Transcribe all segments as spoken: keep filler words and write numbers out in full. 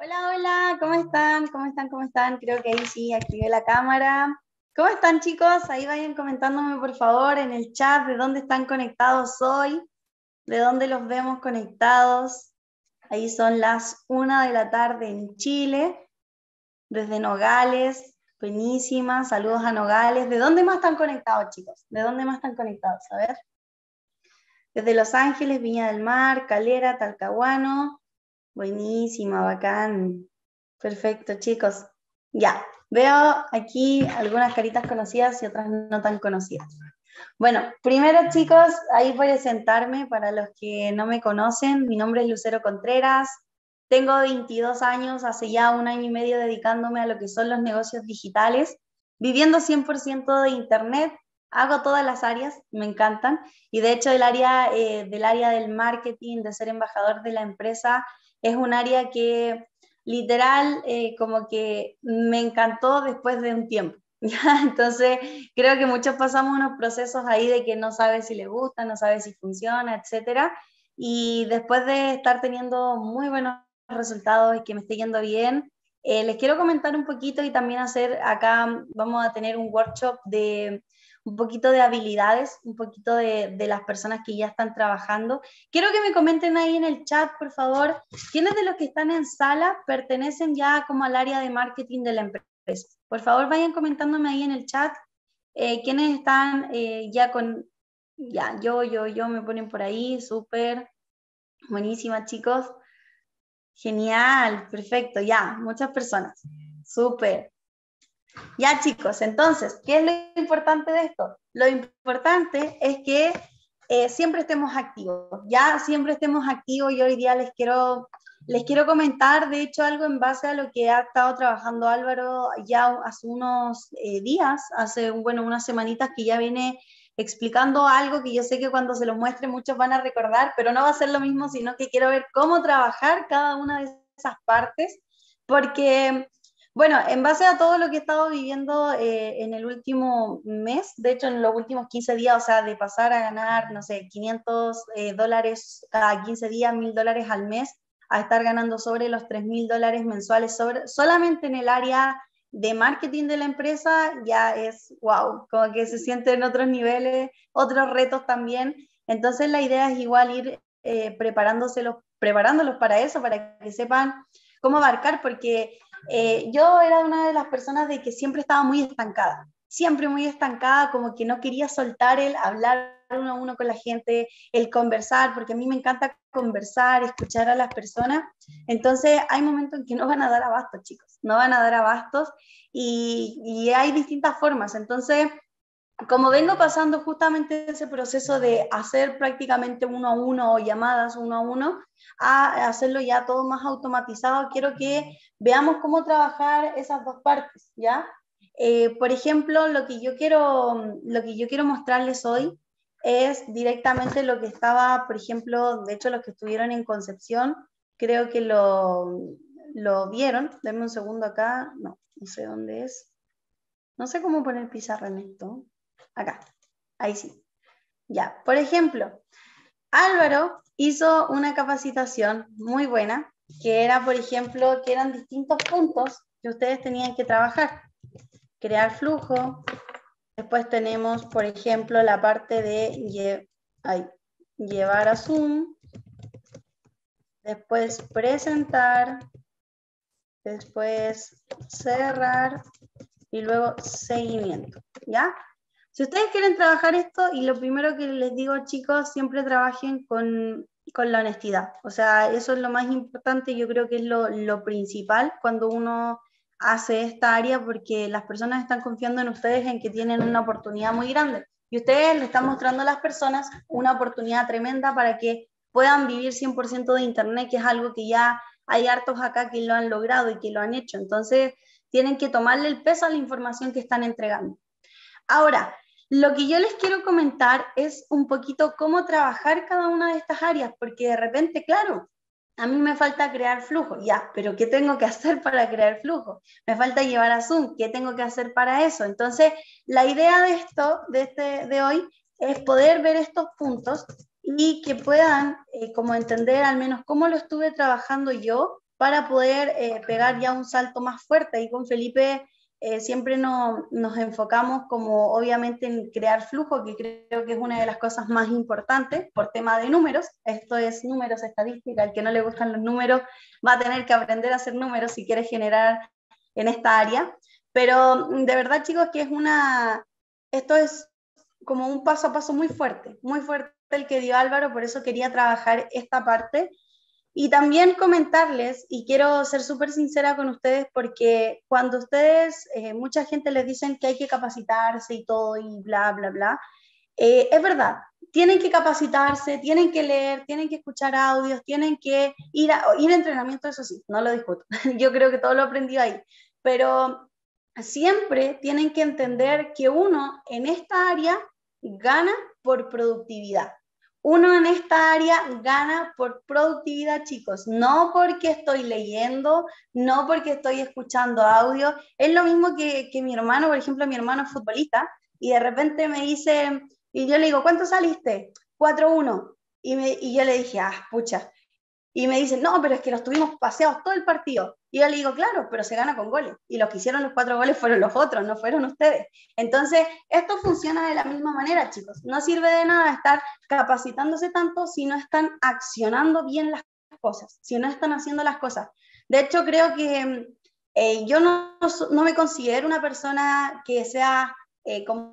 Hola, hola, ¿cómo están? ¿Cómo están? ¿Cómo están? Creo que ahí sí, activé la cámara. ¿Cómo están, chicos? Ahí vayan comentándome, por favor, en el chat de dónde están conectados hoy, de dónde los vemos conectados. Ahí son las una de la tarde en Chile, desde Nogales. Buenísima, saludos a Nogales. ¿De dónde más están conectados, chicos? ¿De dónde más están conectados? A ver. Desde Los Ángeles, Viña del Mar, Calera, Talcahuano. Buenísima, bacán. Perfecto, chicos. Ya, veo aquí algunas caritas conocidas y otras no tan conocidas. Bueno, primero, chicos, ahí voy a presentarme para los que no me conocen. Mi nombre es Lucero Contreras. Tengo veintidós años, hace ya un año y medio dedicándome a lo que son los negocios digitales, viviendo cien por ciento de internet. Hago todas las áreas, me encantan. Y de hecho, el área, eh, del área del marketing, de ser embajador de la empresa, es un área que literal eh, como que me encantó después de un tiempo. ¿Ya? Entonces, creo que muchos pasamos unos procesos ahí de que no sabes si le gusta, no sabes si funciona, etcétera. Y después de estar teniendo muy buenos resultados y que me esté yendo bien, eh, les quiero comentar un poquito y también hacer acá, vamos a tener un workshop de un poquito de habilidades, un poquito de, de las personas que ya están trabajando. Quiero que me comenten ahí en el chat, por favor, quiénes de los que están en sala pertenecen ya como al área de marketing de la empresa. Por favor, vayan comentándome ahí en el chat eh, quiénes están eh, ya con, ya, yo, yo, yo, me ponen por ahí, súper, buenísima, chicos. Genial, perfecto, ya, muchas personas, súper. Ya, chicos, entonces, ¿qué es lo importante de esto? Lo importante es que eh, siempre estemos activos, ya siempre estemos activos. Y hoy día les quiero, les quiero comentar, de hecho, algo en base a lo que ha estado trabajando Álvaro ya hace unos eh, días, hace, bueno, unas semanitas que ya viene explicando algo que yo sé que cuando se lo muestre muchos van a recordar, pero no va a ser lo mismo, sino que quiero ver cómo trabajar cada una de esas partes, porque bueno, en base a todo lo que he estado viviendo eh, en el último mes, de hecho en los últimos quince días, o sea, de pasar a ganar, no sé, quinientos eh, dólares cada quince días, mil dólares al mes, a estar ganando sobre los tres mil dólares mensuales sobre, solamente en el área de marketing de la empresa, ya es wow, como que se siente en otros niveles, otros retos también. Entonces la idea es igual ir eh, preparándoselos, preparándolos para eso, para que sepan cómo abarcar, porque eh, yo era una de las personas de que siempre estaba muy estancada, siempre muy estancada, como que no quería soltar el hablar uno a uno con la gente, el conversar, porque a mí me encanta conversar, escuchar a las personas. Entonces hay momentos en que no van a dar abastos, chicos, no van a dar abastos, y, y hay distintas formas. Entonces, como vengo pasando justamente ese proceso de hacer prácticamente uno a uno o llamadas uno a uno, a hacerlo ya todo más automatizado, quiero que veamos cómo trabajar esas dos partes, ¿ya? Eh, por ejemplo, lo que, yo quiero, lo que yo quiero mostrarles hoy es directamente lo que estaba, por ejemplo, de hecho los que estuvieron en Concepción, creo que lo, lo vieron. Denme un segundo acá, no, no sé dónde es, no sé cómo poner pizarra en esto. Acá, ahí sí. Ya, por ejemplo, Álvaro hizo una capacitación muy buena, que era, por ejemplo, que eran distintos puntos que ustedes tenían que trabajar. Crear flujo, después tenemos, por ejemplo, la parte de lle ay, llevar a Zoom, después presentar, después cerrar y luego seguimiento, ¿ya? Si ustedes quieren trabajar esto, y lo primero que les digo, chicos, siempre trabajen con, con la honestidad. O sea, eso es lo más importante, yo creo que es lo, lo principal cuando uno hace esta área, porque las personas están confiando en ustedes en que tienen una oportunidad muy grande. Y ustedes le están mostrando a las personas una oportunidad tremenda para que puedan vivir cien por ciento de Internet, que es algo que ya hay hartos acá que lo han logrado y que lo han hecho. Entonces, tienen que tomarle el peso a la información que están entregando. Ahora, lo que yo les quiero comentar es un poquito cómo trabajar cada una de estas áreas, porque de repente, claro, a mí me falta crear flujo, ya, pero ¿qué tengo que hacer para crear flujo? Me falta llevar a Zoom, ¿qué tengo que hacer para eso? Entonces, la idea de esto, de, este, de hoy, es poder ver estos puntos y que puedan eh, como entender al menos cómo lo estuve trabajando yo para poder eh, pegar ya un salto más fuerte. Y con Felipe eh, siempre no, nos enfocamos como obviamente en crear flujo, que creo que es una de las cosas más importantes por tema de números. Esto es números, estadística, al que no le gustan los números va a tener que aprender a hacer números si quiere generar en esta área. Pero de verdad, chicos, que es una, esto es como un paso a paso muy fuerte, muy fuerte el que dio Álvaro, por eso quería trabajar esta parte. Y también comentarles, y quiero ser súper sincera con ustedes, porque cuando ustedes, eh, mucha gente les dicen que hay que capacitarse y todo, y bla, bla, bla, eh, es verdad, tienen que capacitarse, tienen que leer, tienen que escuchar audios, tienen que ir a, ir a entrenamiento, eso sí, no lo discuto, yo creo que todo lo aprendió ahí, pero siempre tienen que entender que uno en esta área gana por productividad. Uno en esta área gana por productividad, chicos, no porque estoy leyendo, no porque estoy escuchando audio. Es lo mismo que, que mi hermano, por ejemplo, mi hermano es futbolista, y de repente me dice, y yo le digo, ¿cuánto saliste? cuatro uno. Y, me, y yo le dije, ah, pucha. Y me dicen, no, pero es que los tuvimos paseados todo el partido. Y yo le digo, claro, pero se gana con goles. Y los que hicieron los cuatro goles fueron los otros, no fueron ustedes. Entonces, esto funciona de la misma manera, chicos. No sirve de nada estar capacitándose tanto si no están accionando bien las cosas, si no están haciendo las cosas. De hecho, creo que eh, yo no, no me considero una persona que sea eh, como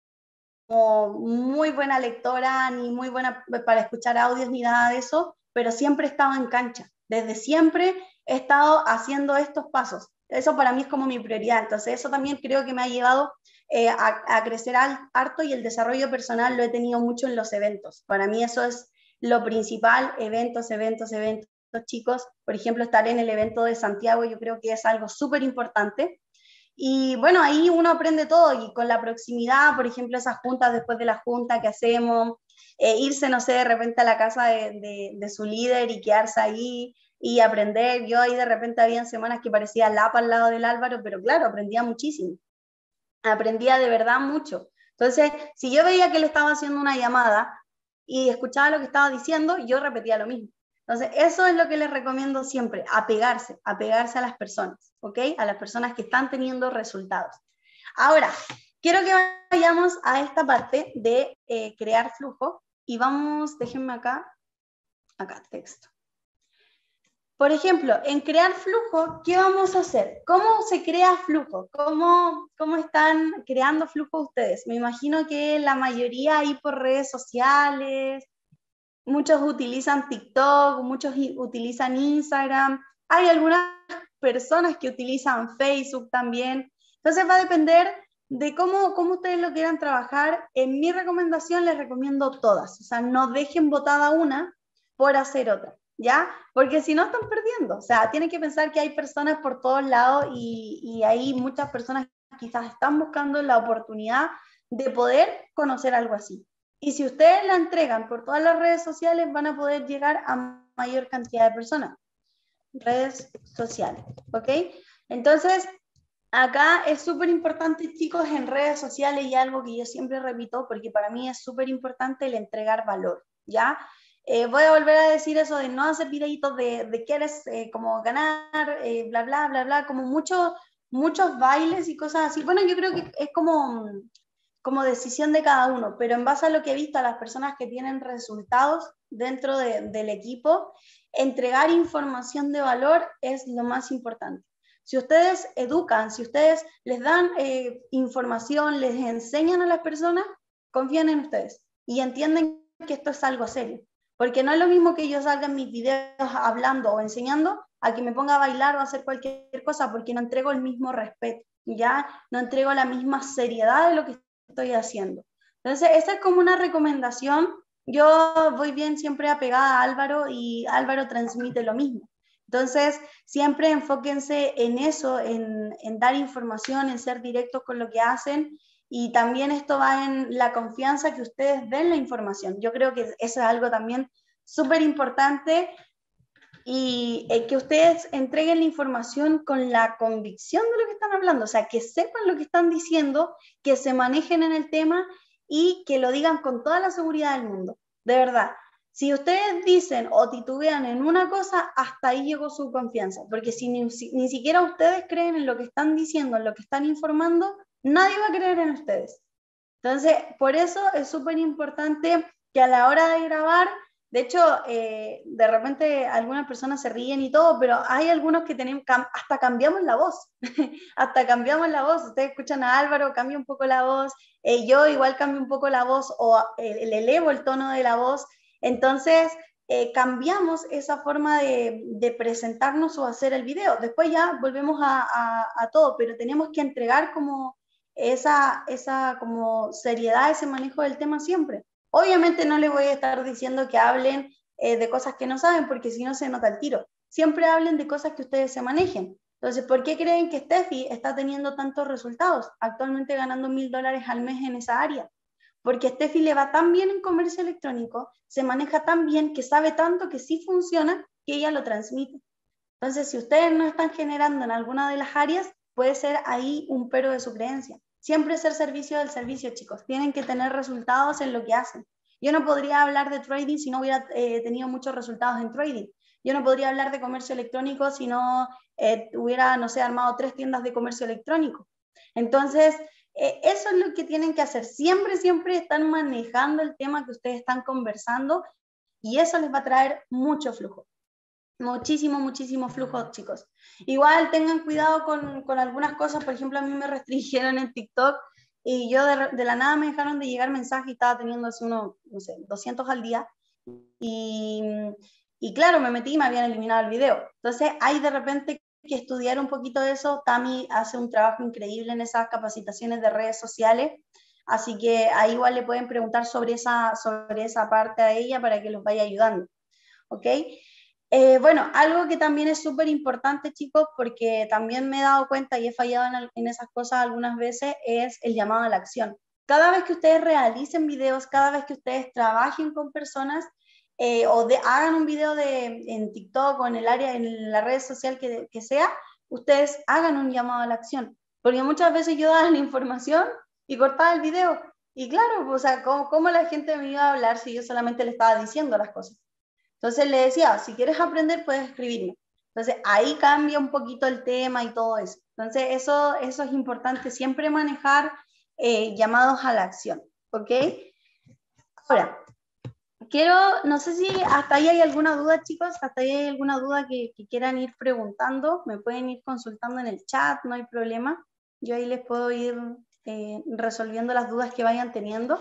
muy buena lectora, ni muy buena para escuchar audios, ni nada de eso, pero siempre he estado en cancha. Desde siempre he estado haciendo estos pasos. Eso para mí es como mi prioridad. Entonces eso también creo que me ha llevado eh, a, a crecer harto, y el desarrollo personal lo he tenido mucho en los eventos. Para mí eso es lo principal, eventos, eventos, eventos, chicos. Por ejemplo, estar en el evento de Santiago yo creo que es algo súper importante. Y bueno, ahí uno aprende todo, y con la proximidad, por ejemplo, esas juntas después de la junta que hacemos, eh, irse, no sé, de repente a la casa de, de, de su líder y quedarse ahí y aprender. Yo ahí de repente habían semanas que parecía Lapa al lado del Álvaro, pero claro, aprendía muchísimo, aprendía de verdad mucho. Entonces, si yo veía que le estaba haciendo una llamada y escuchaba lo que estaba diciendo, yo repetía lo mismo. Entonces, eso es lo que les recomiendo siempre, apegarse, apegarse a las personas, ¿ok? A las personas que están teniendo resultados. Ahora, quiero que vayamos a esta parte de eh, crear flujo, y vamos, déjenme acá, acá, texto. Por ejemplo, en crear flujo, ¿qué vamos a hacer? ¿Cómo se crea flujo? ¿Cómo, cómo están creando flujo ustedes? Me imagino que la mayoría ahí por redes sociales, muchos utilizan TikTok, muchos utilizan Instagram, hay algunas personas que utilizan Facebook también. Entonces va a depender de cómo, cómo ustedes lo quieran trabajar. En mi recomendación les recomiendo todas, o sea, no dejen botada una por hacer otra, ¿ya? Porque si no están perdiendo, o sea, tienen que pensar que hay personas por todos lados, y, y hay muchas personas que quizás están buscando la oportunidad de poder conocer algo así. Y si ustedes la entregan por todas las redes sociales, van a poder llegar a mayor cantidad de personas. Redes sociales, ¿ok? Entonces, acá es súper importante, chicos, en redes sociales, y algo que yo siempre repito, porque para mí es súper importante el entregar valor, ¿ya? Eh, voy a volver a decir eso de no hacer videitos de, de quieres eh, como ganar, eh, bla, bla, bla, bla, como muchos muchos bailes y cosas así. Bueno, yo creo que es como como decisión de cada uno, pero en base a lo que he visto a las personas que tienen resultados dentro de, del equipo, entregar información de valor es lo más importante. Si ustedes educan, si ustedes les dan eh, información, les enseñan a las personas, confían en ustedes y entienden que esto es algo serio. Porque no es lo mismo que yo salga en mis videos hablando o enseñando a que me ponga a bailar o a hacer cualquier cosa, porque no entrego el mismo respeto, ya no entrego la misma seriedad de lo que estoy haciendo. Entonces, esa es como una recomendación. Yo voy bien siempre apegada a Álvaro, y Álvaro transmite lo mismo. Entonces, siempre enfóquense en eso, en, en dar información, en ser directos con lo que hacen, y también esto va en la confianza que ustedes den la información. Yo creo que eso es algo también súper importante, y eh, que ustedes entreguen la información con la convicción de lo que están hablando, o sea, que sepan lo que están diciendo, que se manejen en el tema y que lo digan con toda la seguridad del mundo, de verdad. Si ustedes dicen o titubean en una cosa, hasta ahí llegó su confianza, porque si ni, si ni siquiera ustedes creen en lo que están diciendo, en lo que están informando, nadie va a creer en ustedes. Entonces, por eso es súper importante que a la hora de grabar, de hecho, eh, de repente algunas personas se ríen y todo, pero hay algunos que tenemos, hasta cambiamos la voz, hasta cambiamos la voz. Ustedes escuchan a Álvaro, cambia un poco la voz, eh, yo igual cambio un poco la voz o eh, le elevo el tono de la voz. Entonces, eh, cambiamos esa forma de, de presentarnos o hacer el video. Después ya volvemos a, a, a todo, pero tenemos que entregar como esa, esa como seriedad, ese manejo del tema siempre. Obviamente no les voy a estar diciendo que hablen eh, de cosas que no saben, porque si no se nota el tiro. Siempre hablen de cosas que ustedes se manejen. Entonces, ¿por qué creen que Steffi está teniendo tantos resultados? Actualmente ganando mil dólares al mes en esa área. Porque Steffi le va tan bien en comercio electrónico, se maneja tan bien, que sabe tanto que sí funciona, que ella lo transmite. Entonces, si ustedes no están generando en alguna de las áreas, puede ser ahí un pero de su creencia. Siempre ser servicio del servicio, chicos. Tienen que tener resultados en lo que hacen. Yo no podría hablar de trading si no hubiera eh, tenido muchos resultados en trading. Yo no podría hablar de comercio electrónico si no eh, hubiera, no sé, armado tres tiendas de comercio electrónico. Entonces, eh, eso es lo que tienen que hacer. Siempre, siempre están manejando el tema que ustedes están conversando y eso les va a traer mucho flujo. Muchísimo, muchísimo flujo, chicos. Igual tengan cuidado con, con algunas cosas. Por ejemplo, a mí me restringieron en TikTok y yo de, de la nada me dejaron de llegar mensajes y estaba teniendo así unos, no sé, doscientos al día. Y, y claro, me metí y me habían eliminado el video. Entonces hay de repente que estudiar un poquito de eso. Tami hace un trabajo increíble en esas capacitaciones de redes sociales. Así que ahí igual le pueden preguntar sobre esa, sobre esa parte a ella para que los vaya ayudando. ¿Ok? Eh, bueno, algo que también es súper importante, chicos, porque también me he dado cuenta y he fallado en, en esas cosas algunas veces, es el llamado a la acción. Cada vez que ustedes realicen videos, cada vez que ustedes trabajen con personas eh, o de, hagan un video de, en TikTok o en el área, en la red social que, que sea, ustedes hagan un llamado a la acción. Porque muchas veces yo daba la información y cortaba el video. Y claro, o sea, ¿cómo, cómo la gente me iba a hablar si yo solamente le estaba diciendo las cosas? Entonces le decía, si quieres aprender, puedes escribirme. Entonces ahí cambia un poquito el tema y todo eso. Entonces eso, eso es importante, siempre manejar eh, llamados a la acción, ¿ok? Ahora, quiero, no sé si hasta ahí hay alguna duda, chicos, hasta ahí hay alguna duda que, que quieran ir preguntando, me pueden ir consultando en el chat, no hay problema. Yo ahí les puedo ir eh, resolviendo las dudas que vayan teniendo.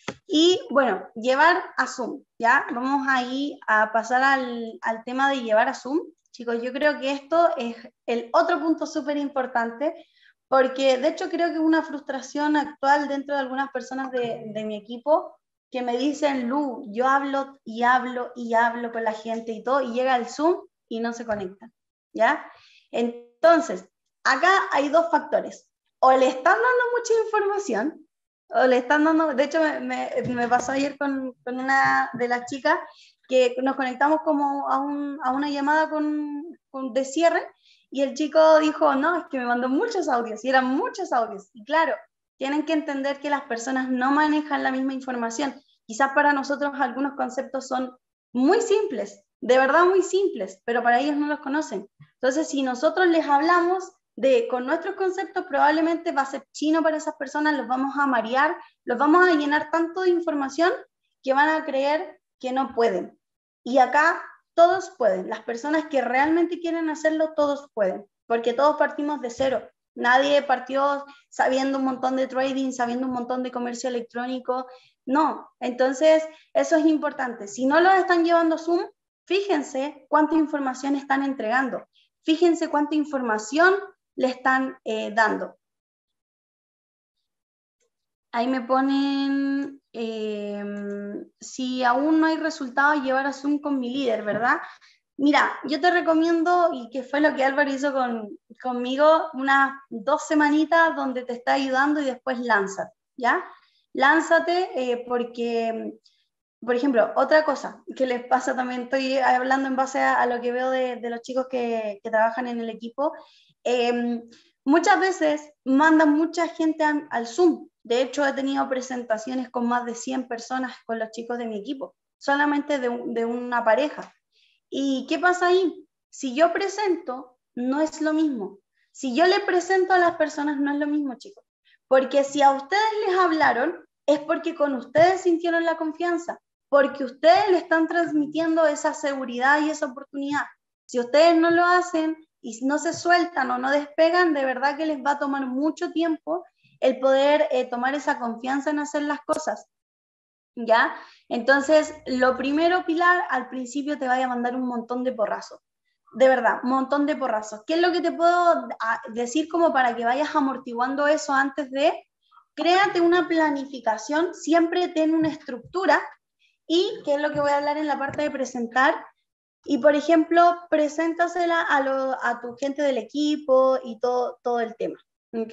Y bueno, llevar a Zoom, ¿ya? Vamos ahí a pasar al, al tema de llevar a Zoom. Chicos, yo creo que esto es el otro punto súper importante, porque de hecho creo que es una frustración actual dentro de algunas personas de, de mi equipo que me dicen, Lu, yo hablo y hablo y hablo con la gente y todo, y llega el Zoom y no se conectan, ¿ya? Entonces, acá hay dos factores. O le están dando mucha información, o le están dando, de hecho me, me, me pasó ayer con, con, una de las chicas que nos conectamos como a, un, a una llamada con, con, de cierre y el chico dijo, no, es que me mandó muchos audios y eran muchos audios. Y claro, tienen que entender que las personas no manejan la misma información. Quizás para nosotros algunos conceptos son muy simples, de verdad muy simples, pero para ellos no los conocen. Entonces, si nosotros les hablamos de, con nuestros conceptos, probablemente va a ser chino para esas personas, los vamos a marear, los vamos a llenar tanto de información que van a creer que no pueden. Y acá todos pueden, las personas que realmente quieren hacerlo, todos pueden, porque todos partimos de cero. Nadie partió sabiendo un montón de trading, sabiendo un montón de comercio electrónico, no. Entonces, eso es importante. Si no lo están llevando Zoom, fíjense cuánta información están entregando, fíjense cuánta información le están eh, dando. Ahí me ponen, eh, si aún no hay resultados, llevar a Zoom con mi líder, ¿verdad? Mira, yo te recomiendo, y que fue lo que Álvaro hizo con, conmigo, unas dos semanitas donde te está ayudando y después lánzate, ¿ya? Lánzate eh, porque, por ejemplo, otra cosa que les pasa también, estoy hablando en base a, a lo que veo de, de los chicos que, que trabajan en el equipo, eh, muchas veces mandan mucha gente a, al Zoom. De hecho, he tenido presentaciones con más de cien personas con los chicos de mi equipo. solamente de, un, de una pareja. ¿Y qué pasa ahí? Si yo presento, no es lo mismo. Si yo le presento a las personas, no es lo mismo, chicos. Porque si a ustedes les hablaron, es porque con ustedes sintieron la confianza, porque ustedes le están transmitiendo esa seguridad y esa oportunidad. Si ustedes no lo hacen y no se sueltan o no despegan, de verdad que les va a tomar mucho tiempo el poder eh, tomar esa confianza en hacer las cosas. ¿Ya? Entonces, lo primero, Pilar, al principio te vaya a mandar un montón de porrazos. De verdad, un montón de porrazos. ¿Qué es lo que te puedo decir como para que vayas amortiguando eso antes de? Créate una planificación, siempre ten una estructura y, que es lo que voy a hablar en la parte de presentar, y por ejemplo, preséntasela a, lo, a tu gente del equipo y todo, todo el tema. ¿Ok?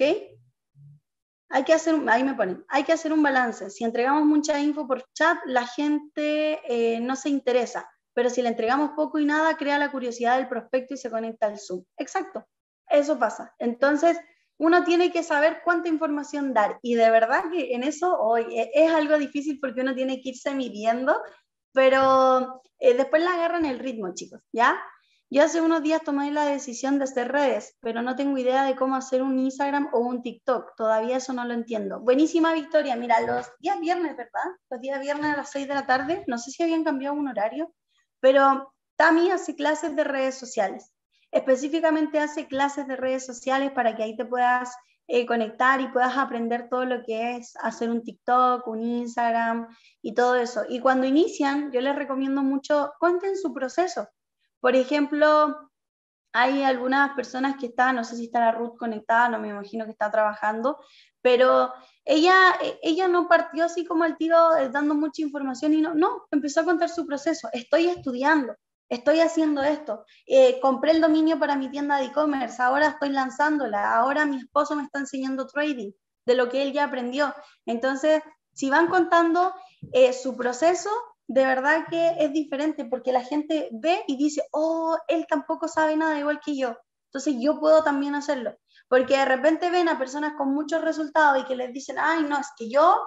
Hay que hacer, ahí me ponen, hay que hacer un balance. Si entregamos mucha info por chat, la gente eh, no se interesa, pero si le entregamos poco y nada, crea la curiosidad del prospecto y se conecta al Zoom. Exacto, eso pasa. Entonces, uno tiene que saber cuánta información dar, y de verdad que en eso hoy es algo difícil porque uno tiene que irse midiendo, pero eh, después la agarran el ritmo, chicos, ¿ya? Yo hace unos días tomé la decisión de hacer redes, pero no tengo idea de cómo hacer un Instagram o un TikTok. Todavía eso no lo entiendo. Buenísima, Victoria. Mira, los días viernes, ¿verdad? Los días viernes a las seis de la tarde. No sé si habían cambiado un horario, pero Tami hace clases de redes sociales. Específicamente hace clases de redes sociales para que ahí te puedas eh, conectar y puedas aprender todo lo que es hacer un TikTok, un Instagram y todo eso. Y cuando inician, yo les recomiendo mucho, cuenten su proceso. Por ejemplo, hay algunas personas que están, no sé si está la Ruth conectada, no me imagino que está trabajando, pero ella, ella no partió así como al tiro eh, dando mucha información y no, no, empezó a contar su proceso. Estoy estudiando, estoy haciendo esto, eh, compré el dominio para mi tienda de e-commerce, ahora estoy lanzándola, ahora mi esposo me está enseñando trading, de lo que él ya aprendió. Entonces, si van contando eh, su proceso, de verdad que es diferente porque la gente ve y dice, oh, él tampoco sabe nada igual que yo, entonces yo puedo también hacerlo. Porque de repente ven a personas con muchos resultados y que les dicen, ay, no, es que yo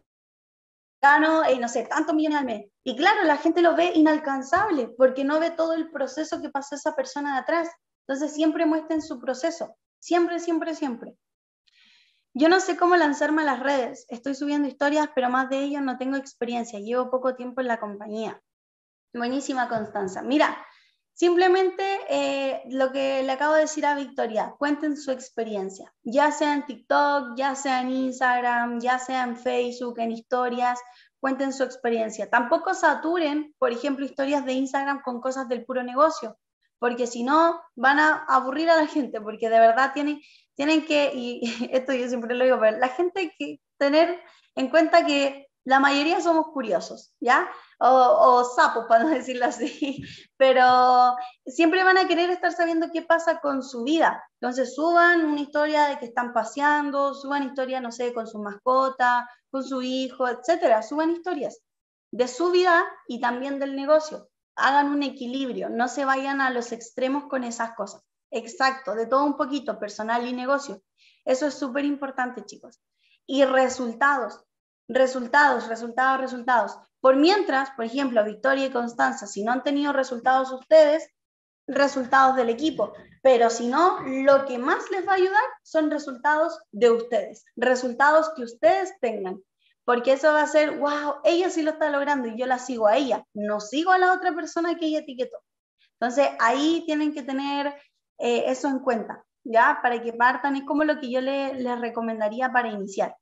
gano, eh, no sé, tantos millones al mes. Y claro, la gente lo ve inalcanzable porque no ve todo el proceso que pasó esa persona de atrás. Entonces siempre muestren su proceso, siempre, siempre, siempre. Yo no sé cómo lanzarme a las redes, estoy subiendo historias, pero más de ello no tengo experiencia, llevo poco tiempo en la compañía. Buenísima, Constanza. Mira, simplemente eh, lo que le acabo de decir a Victoria, cuenten su experiencia, ya sea en TikTok, ya sea en Instagram, ya sea en Facebook, en historias, cuenten su experiencia. Tampoco saturen, por ejemplo, historias de Instagram con cosas del puro negocio, porque si no, van a aburrir a la gente, porque de verdad tienen, tienen que, y esto yo siempre lo digo, pero la gente hay que tener en cuenta que la mayoría somos curiosos, ¿ya? O, o sapos, para no decirlo así, pero siempre van a querer estar sabiendo qué pasa con su vida. Entonces suban una historia de que están paseando, suban historia, no sé, con su mascota, con su hijo, etcétera. Suban historias de su vida y también del negocio. Hagan un equilibrio, no se vayan a los extremos con esas cosas. Exacto, de todo un poquito, personal y negocio. Eso es súper importante, chicos. Y resultados, resultados, resultados, resultados. Por mientras, por ejemplo, Victoria y Constanza, si no han tenido resultados ustedes, resultados del equipo, pero si no, lo que más les va a ayudar son resultados de ustedes, resultados que ustedes tengan, porque eso va a ser, wow, ella sí lo está logrando y yo la sigo a ella, no sigo a la otra persona que ella etiquetó. Entonces, ahí tienen que tener eh, eso en cuenta, ¿ya? Para que partan, es como lo que yo les le recomendaría para iniciar.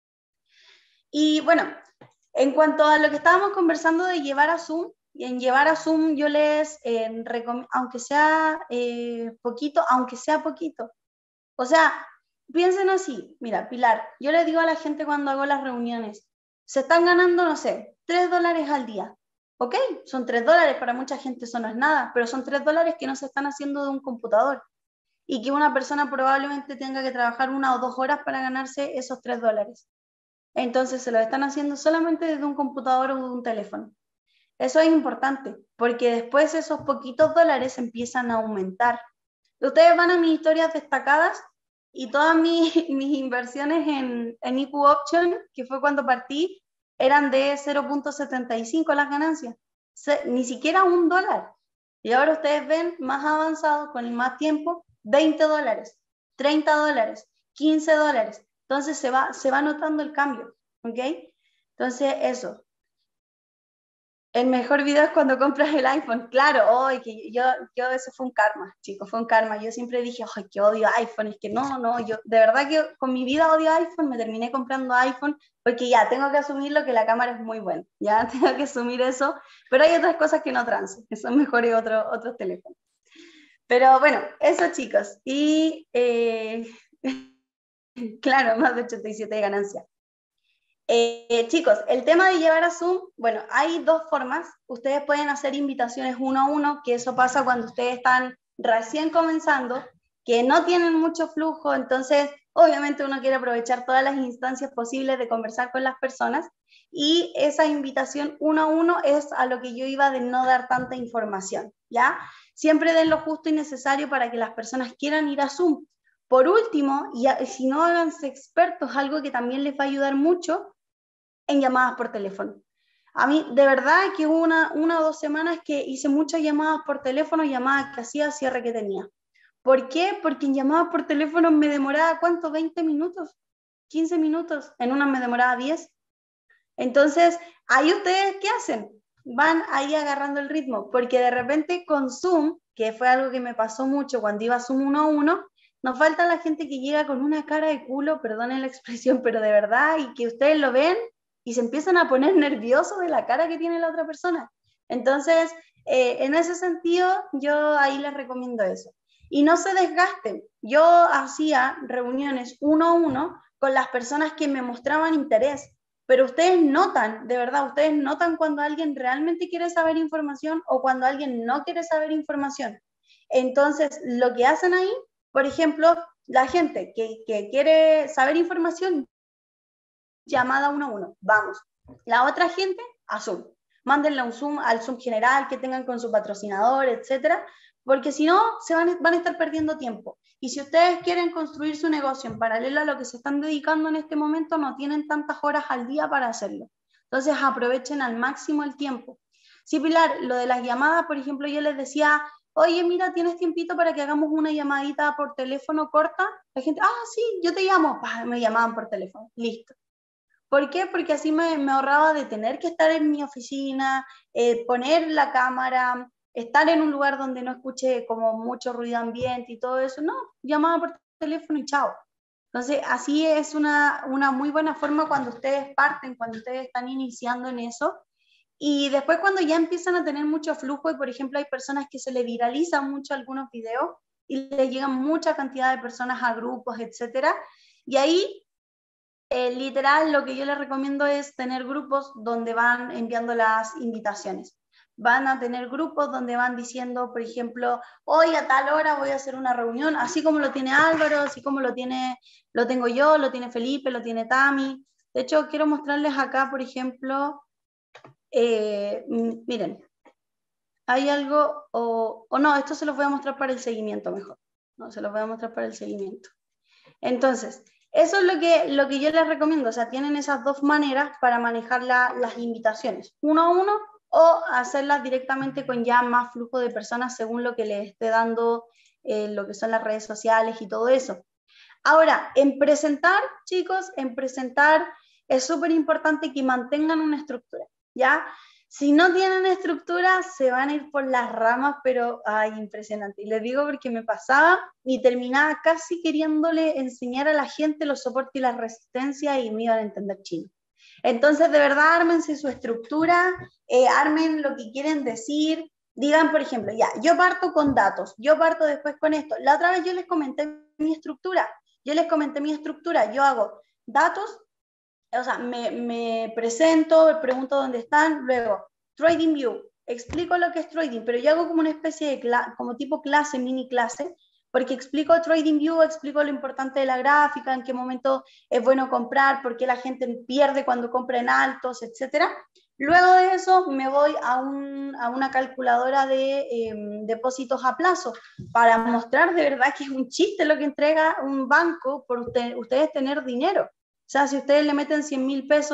Y bueno, en cuanto a lo que estábamos conversando de llevar a Zoom, en llevar a Zoom yo les eh, recomiendo, aunque sea eh, poquito, aunque sea poquito. O sea, piensen así, mira, Pilar, yo les digo a la gente cuando hago las reuniones, se están ganando, no sé, tres dólares al día. Ok, son tres dólares, para mucha gente eso no es nada, pero son tres dólares que no se están haciendo de un computador y que una persona probablemente tenga que trabajar una o dos horas para ganarse esos tres dólares. Entonces se lo están haciendo solamente desde un computador o de un teléfono. Eso es importante, porque después esos poquitos dólares empiezan a aumentar. Ustedes van a mis historias destacadas y todas mis, mis inversiones en, en I Q Option, que fue cuando partí, eran de cero punto setenta y cinco las ganancias, Se, ni siquiera un dólar. Y ahora ustedes ven más avanzados, con el más tiempo, veinte dólares, treinta dólares, quince dólares. Entonces se va, se va notando el cambio, ¿ok? Entonces eso. El mejor video es cuando compras el iPhone. Claro, hoy que yo, yo, eso fue un karma, chicos, fue un karma. Yo siempre dije, ay, que odio iPhone. Es que no, no, yo de verdad que con mi vida odio iPhone, me terminé comprando iPhone, porque ya tengo que asumir lo que la cámara es muy buena, ya tengo que asumir eso, pero hay otras cosas que no transo, que son mejores otro, otros teléfonos. Pero bueno, eso chicos, y eh, claro, más de ochenta y siete de ganancia. Eh, chicos, el tema de llevar a Zoom, bueno, hay dos formas. Ustedes pueden hacer invitaciones uno a uno, que eso pasa cuando ustedes están recién comenzando, que no tienen mucho flujo, entonces obviamente uno quiere aprovechar todas las instancias posibles de conversar con las personas, y esa invitación uno a uno es a lo que yo iba de no dar tanta información, ¿ya? Siempre den lo justo y necesario para que las personas quieran ir a Zoom. Por último, y si no, háganse expertos, algo que también les va a ayudar mucho, en llamadas por teléfono. A mí, de verdad, que hubo una, una o dos semanas que hice muchas llamadas por teléfono, llamadas que hacía, cierre que tenía. ¿Por qué? Porque en llamadas por teléfono me demoraba, ¿cuánto? veinte minutos, quince minutos, en una me demoraba diez. Entonces, ahí ustedes, ¿qué hacen? Van ahí agarrando el ritmo, porque de repente con Zoom, que fue algo que me pasó mucho cuando iba a Zoom uno a uno, nos falta la gente que llega con una cara de culo, perdonen la expresión, pero de verdad, y que ustedes lo ven y se empiezan a poner nerviosos de la cara que tiene la otra persona. Entonces, eh, en ese sentido, yo ahí les recomiendo eso. Y no se desgasten. Yo hacía reuniones uno a uno con las personas que me mostraban interés, pero ustedes notan, de verdad, ustedes notan cuando alguien realmente quiere saber información o cuando alguien no quiere saber información. Entonces, lo que hacen ahí, por ejemplo, la gente que, que quiere saber información, llamada uno a uno, vamos. La otra gente, a Zoom. Mándenle un Zoom al Zoom general que tengan con su patrocinador, etcétera, porque si no, se van, van a estar perdiendo tiempo. Y si ustedes quieren construir su negocio en paralelo a lo que se están dedicando en este momento, no tienen tantas horas al día para hacerlo. Entonces, aprovechen al máximo el tiempo. Sí, Pilar, lo de las llamadas, por ejemplo, yo les decía, oye, mira, ¿tienes tiempito para que hagamos una llamadita por teléfono corta? La gente, ah, sí, yo te llamo. Bah, me llamaban por teléfono, listo. ¿Por qué? Porque así me, me ahorraba de tener que estar en mi oficina, eh, poner la cámara, estar en un lugar donde no escuche como mucho ruido ambiente y todo eso. No, llamaba por teléfono y chao. Entonces, así es una, una muy buena forma cuando ustedes parten, cuando ustedes están iniciando en eso. Y después cuando ya empiezan a tener mucho flujo y, por ejemplo, hay personas que se les viralizan mucho algunos videos y les llegan mucha cantidad de personas a grupos, etcétera. Y ahí Eh, literal, lo que yo les recomiendo es tener grupos donde van enviando las invitaciones. Van a tener grupos donde van diciendo, por ejemplo, hoy a tal hora voy a hacer una reunión, así como lo tiene Álvaro, así como lo, tiene, lo tengo yo, lo tiene Felipe, lo tiene Tami. De hecho, quiero mostrarles acá, por ejemplo, eh, miren, hay algo, o, o no, esto se los voy a mostrar para el seguimiento mejor. No, se los voy a mostrar para el seguimiento. Entonces, eso es lo que, lo que yo les recomiendo, o sea, tienen esas dos maneras para manejar la, las invitaciones, uno a uno o hacerlas directamente con ya más flujo de personas según lo que les esté dando eh, lo que son las redes sociales y todo eso. Ahora, en presentar, chicos, en presentar es súper importante que mantengan una estructura, ¿ya? Si no tienen estructura, se van a ir por las ramas, pero, ay, impresionante. Y les digo porque me pasaba y terminaba casi queriéndole enseñar a la gente los soportes y las resistencias y me iban a entender chino. Entonces, de verdad, ármense su estructura, eh, armen lo que quieren decir, digan, por ejemplo, ya, yo parto con datos, yo parto después con esto. La otra vez yo les comenté mi estructura, yo les comenté mi estructura, yo hago datos, o sea, me, me presento, pregunto dónde están, luego Trading View, explico lo que es trading, pero yo hago como una especie de, como tipo clase, mini clase, porque explico Trading View, explico lo importante de la gráfica, en qué momento es bueno comprar, por qué la gente pierde cuando compra en altos, etcétera. Luego de eso me voy a, un, a una calculadora de eh, depósitos a plazo para mostrar de verdad que es un chiste lo que entrega un banco por usted, ustedes tener dinero. O sea, si ustedes le meten cien mil pesos,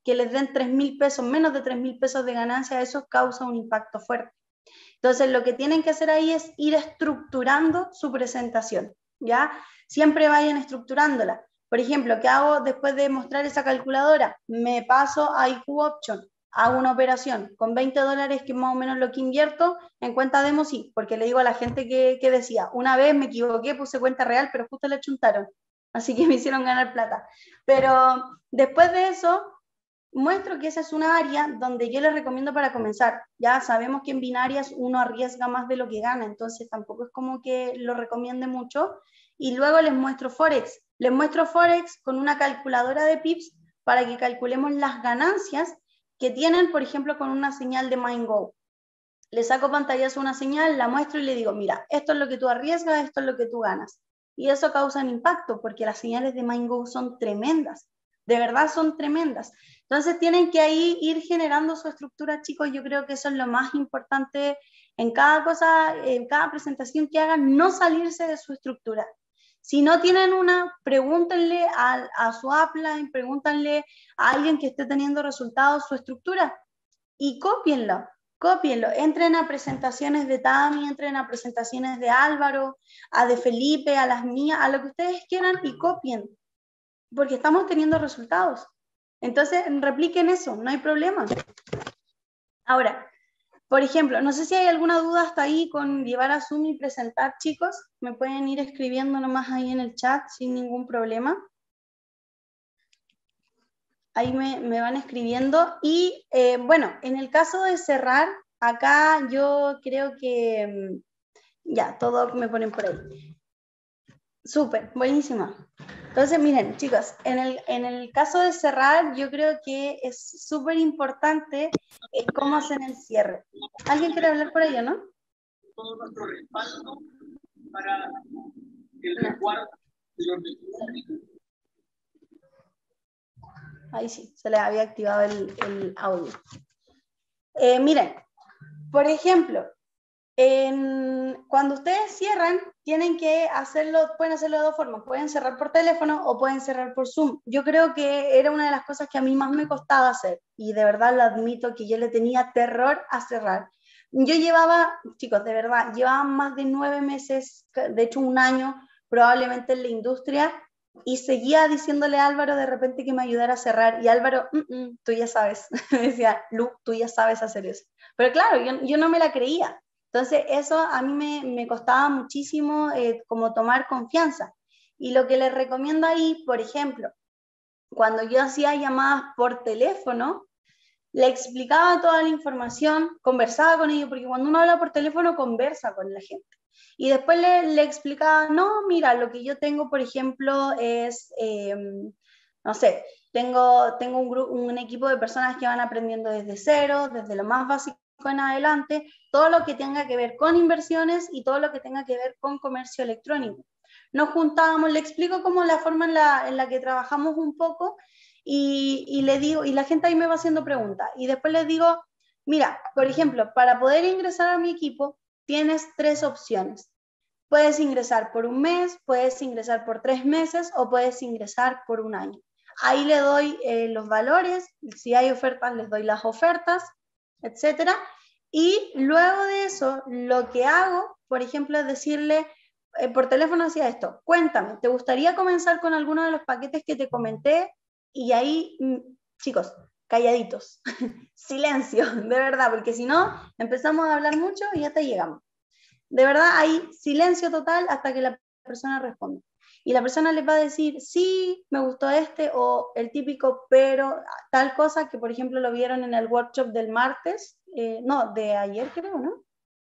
que les den tres mil pesos, menos de tres mil pesos de ganancia, eso causa un impacto fuerte. Entonces, lo que tienen que hacer ahí es ir estructurando su presentación, ¿ya? Siempre vayan estructurándola. Por ejemplo, ¿qué hago después de mostrar esa calculadora? Me paso a I Q Option, hago una operación con veinte dólares, que es más o menos lo que invierto, en cuenta demo sí, porque le digo a la gente que, que decía, una vez me equivoqué, puse cuenta real, pero justo le chuntaron, así que me hicieron ganar plata. Pero después de eso, muestro que esa es una área donde yo les recomiendo para comenzar. Ya sabemos que en binarias uno arriesga más de lo que gana, entonces tampoco es como que lo recomiende mucho. Y luego les muestro Forex. Les muestro Forex con una calculadora de pips para que calculemos las ganancias que tienen, por ejemplo, con una señal de MindGo. Le saco pantallazo una señal, la muestro y le digo, mira, esto es lo que tú arriesgas, esto es lo que tú ganas. Y eso causa un impacto, porque las señales de MindGo son tremendas. De verdad son tremendas. Entonces tienen que ahí ir generando su estructura, chicos. Yo creo que eso es lo más importante en cada cosa, en cada presentación que hagan, no salirse de su estructura. Si no tienen una, pregúntenle a, a su upline, pregúntenle a alguien que esté teniendo resultados su estructura y cópienlo, cópienlo. Entren a presentaciones de Tami, entren a presentaciones de Álvaro, a de Felipe, a las mías, a lo que ustedes quieran y copien, porque estamos teniendo resultados. Entonces, repliquen eso, no hay problema. Ahora, por ejemplo, no sé si hay alguna duda hasta ahí con llevar a Zoom y presentar, chicos. Me pueden ir escribiendo nomás ahí en el chat sin ningún problema. Ahí me, me van escribiendo. Y eh, bueno, en el caso de cerrar, acá yo creo que ya, todo me ponen por ahí. Súper, buenísima. Entonces, miren, chicos, en el, en el caso de cerrar, yo creo que es súper importante eh, cómo hacen el cierre. ¿Alguien quiere hablar por ello, no? Todo nuestro respaldo para el resguardo de los recursos. Ahí sí, se le había activado el, el audio. Eh, miren, por ejemplo, en, cuando ustedes cierran, tienen que hacerlo, pueden hacerlo de dos formas, pueden cerrar por teléfono o pueden cerrar por Zoom. Yo creo que era una de las cosas que a mí más me costaba hacer, y de verdad lo admito que yo le tenía terror a cerrar. Yo llevaba, chicos, de verdad, llevaba más de nueve meses, de hecho un año, probablemente en la industria, y seguía diciéndole a Álvaro de repente que me ayudara a cerrar, y Álvaro, mm, mm, tú ya sabes, me decía, Lu, tú ya sabes hacer eso. Pero claro, yo, yo no me la creía. Entonces, eso a mí me, me costaba muchísimo eh, como tomar confianza. Y lo que les recomiendo ahí, por ejemplo, cuando yo hacía llamadas por teléfono, le explicaba toda la información, conversaba con ellos, porque cuando uno habla por teléfono, conversa con la gente. Y después le, le explicaba, no, mira, lo que yo tengo, por ejemplo, es, eh, no sé, tengo, tengo un, grupo, un equipo de personas que van aprendiendo desde cero, desde lo más básico en adelante, todo lo que tenga que ver con inversiones y todo lo que tenga que ver con comercio electrónico. Nos juntábamos, le explico cómo la forma en la, en la que trabajamos un poco y, y le digo, y la gente ahí me va haciendo preguntas. Y después les digo, mira, por ejemplo, para poder ingresar a mi equipo, tienes tres opciones. Puedes ingresar por un mes, puedes ingresar por tres meses o puedes ingresar por un año. Ahí le doy eh, los valores, si hay ofertas, les doy las ofertas, etcétera. Y luego de eso, lo que hago, por ejemplo, es decirle, eh, por teléfono hacía esto, cuéntame, ¿te gustaría comenzar con alguno de los paquetes que te comenté? Y ahí, chicos, calladitos, silencio, de verdad, porque si no, empezamos a hablar mucho y hasta llegamos. De verdad, hay silencio total hasta que la persona responde. Y la persona les va a decir, sí, me gustó este, o el típico, pero tal cosa que, por ejemplo, lo vieron en el workshop del martes, eh, no, de ayer creo, ¿no?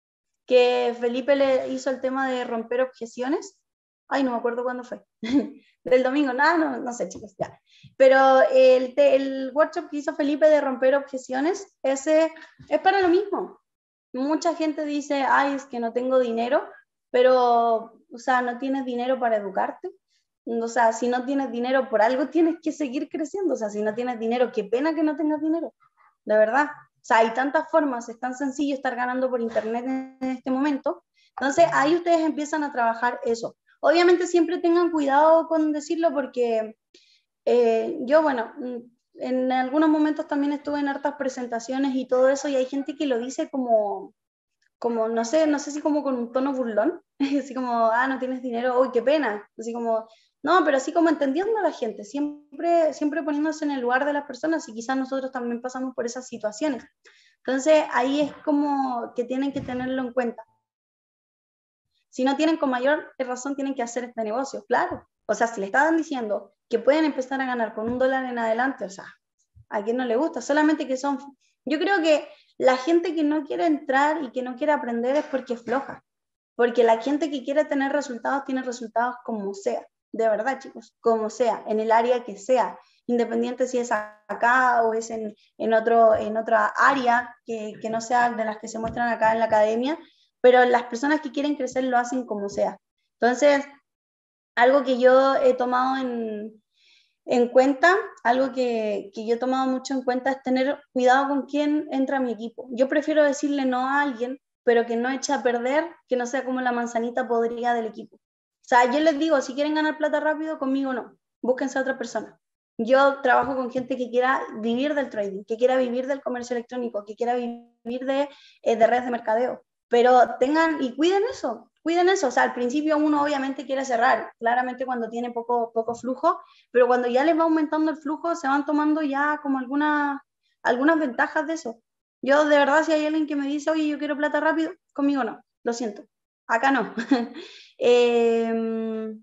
Que Felipe le hizo el tema de romper objeciones. Ay, no me acuerdo cuándo fue. Del domingo, nada, no, no sé, chicos, ya. Pero el, el workshop que hizo Felipe de romper objeciones, ese es para lo mismo. Mucha gente dice, ay, es que no tengo dinero, pero, o sea, no tienes dinero para educarte. O sea, si no tienes dinero por algo, tienes que seguir creciendo. O sea, si no tienes dinero, qué pena que no tengas dinero, de verdad. O sea, hay tantas formas, es tan sencillo estar ganando por internet en este momento. Entonces, ahí ustedes empiezan a trabajar eso. Obviamente siempre tengan cuidado con decirlo porque eh, yo, bueno, en algunos momentos también estuve en hartas presentaciones y todo eso, y hay gente que lo dice como, como no sé, no sé si como con un tono burlón, así como, ah, no tienes dinero, uy, qué pena, así como, no, pero así como entendiendo a la gente, siempre, siempre poniéndose en el lugar de las personas, y quizás nosotros también pasamos por esas situaciones. Entonces, ahí es como que tienen que tenerlo en cuenta. Si no tienen con mayor razón, tienen que hacer este negocio, claro. O sea, si le estaban diciendo que pueden empezar a ganar con un dólar en adelante, o sea, a quien no le gusta, solamente que son, yo creo que la gente que no quiere entrar y que no quiere aprender es porque es floja, porque la gente que quiere tener resultados tiene resultados como sea, de verdad chicos, como sea, en el área que sea, independiente si es acá o es en, en, otro, en otra área que, que no sea de las que se muestran acá en la academia, pero las personas que quieren crecer lo hacen como sea. Entonces, algo que yo he tomado en, en cuenta, algo que, que yo he tomado mucho en cuenta es tener cuidado con quién entra a mi equipo. Yo prefiero decirle no a alguien, pero que no eche a perder, que no sea como la manzanita podrida del equipo. O sea, yo les digo, si quieren ganar plata rápido, conmigo no, búsquense a otra persona. Yo trabajo con gente que quiera vivir del trading, que quiera vivir del comercio electrónico, que quiera vivir de, eh, de redes de mercadeo, pero tengan y cuiden eso, cuiden eso. O sea, al principio uno obviamente quiere cerrar, claramente cuando tiene poco, poco flujo, pero cuando ya les va aumentando el flujo, se van tomando ya como algunas, algunas ventajas de eso. Yo de verdad, si hay alguien que me dice, oye, yo quiero plata rápido, conmigo no, lo siento, acá no. eh,